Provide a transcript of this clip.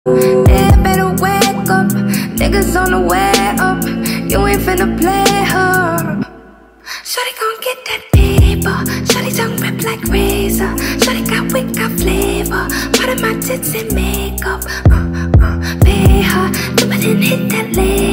They better wake up, niggas on the way up. You ain't finna play her. Shawty gon' get that paper. Shawty tongue rip like razor. Shawty got wit, got flavor. Part of my tits and makeup. Pay her, do it and hit that later.